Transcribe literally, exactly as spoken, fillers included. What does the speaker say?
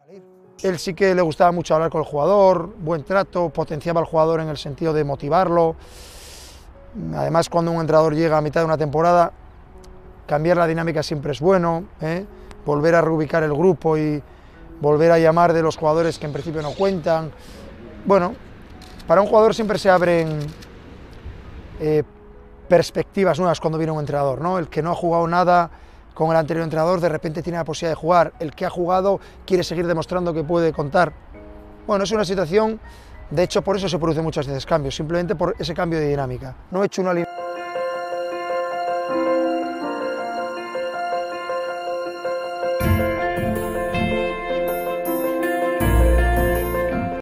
Él sí que le gustaba mucho hablar con el jugador, buen trato, potenciaba al jugador en el sentido de motivarlo. Además, cuando un entrenador llega a mitad de una temporada, cambiar la dinámica siempre es bueno, ¿eh? Volver a reubicar el grupo y volver a llamar de los jugadores que en principio no cuentan. Bueno, para un jugador siempre se abren eh, perspectivas nuevas cuando viene un entrenador, ¿no? El que no ha jugado nada con el anterior entrenador de repente tiene la posibilidad de jugar, el que ha jugado quiere seguir demostrando que puede contar. Bueno, es una situación, de hecho por eso se producen muchas veces cambios, simplemente por ese cambio de dinámica. No he hecho una línea